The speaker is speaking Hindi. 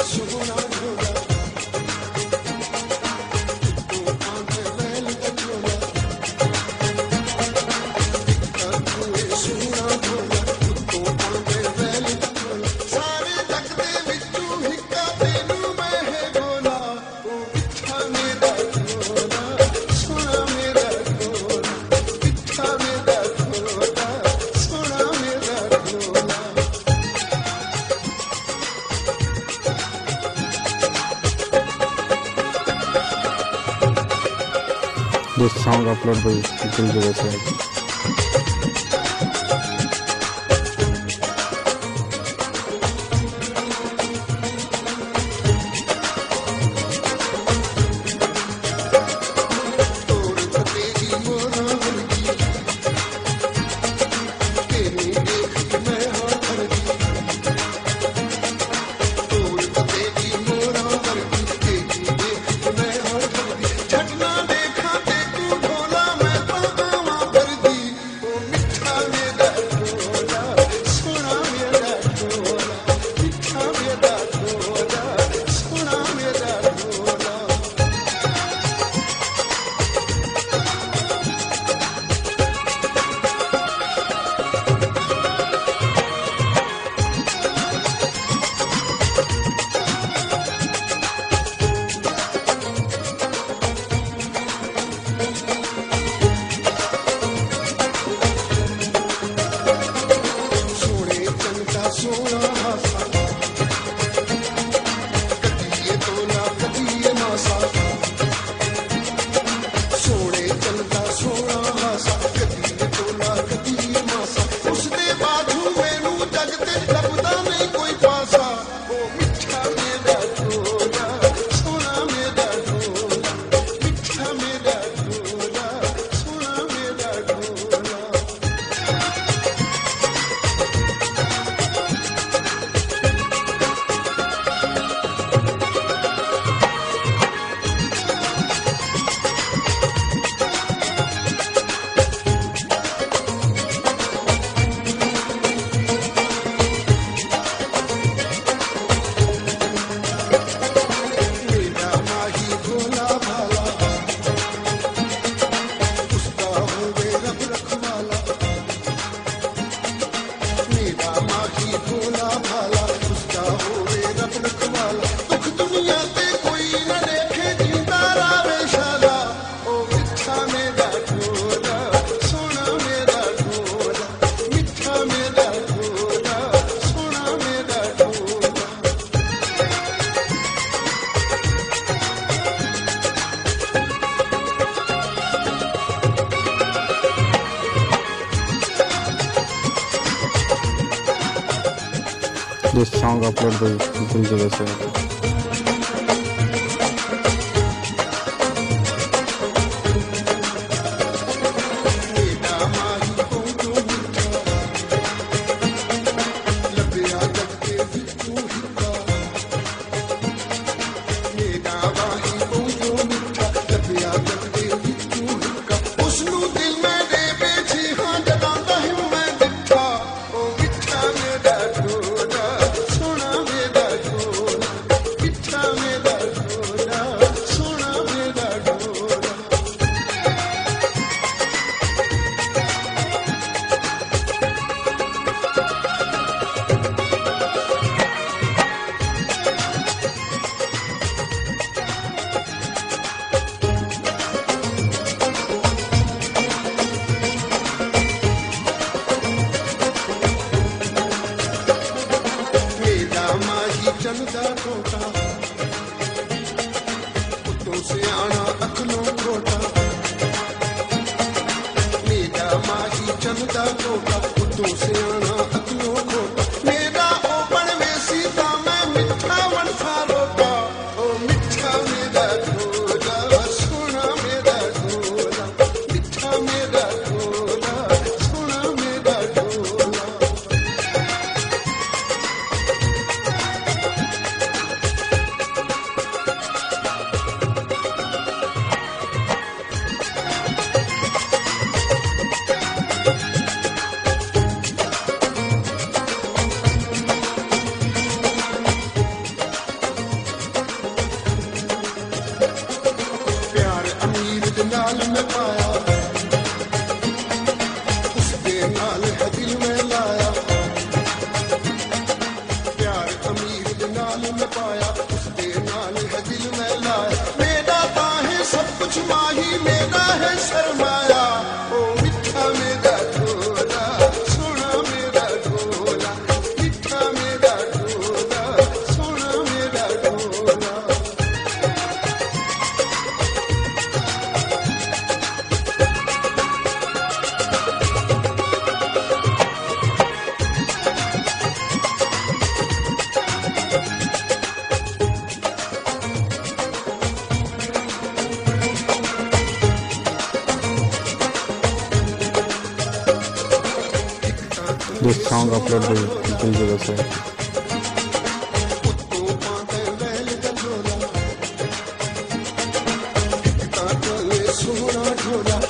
This song uploaded by Diljit Dosanjh. This song uploaded by Diljit Dosanjh. चलदा टोटा उतों से आना अखलों खोटा मेरा माही चलदा टोटा उतों से आना अखलों खोटा मेरा ओपन में सीता मैं मिठा वनसा रोटा ओ मिठा मेरा ढोला सोना मेरा ढोला मिठा मेरा ढोला सोना मेरा ढोला मैं पाया उसके नाल है दिल में लाया प्यार अमीर दे नाल मैं पाया उसके नाल है दिल में लाया मेरा ताहे सब कुछ माही मेरा है शर्माया ओ मिठा मेरा ढोला सोना मेरा ढोला मिठा मेरा ढोला सोना मेरा ढोला This song uploaded DJ website. उत्तों पाते बैल गलोला एक ताकले सोना ढोला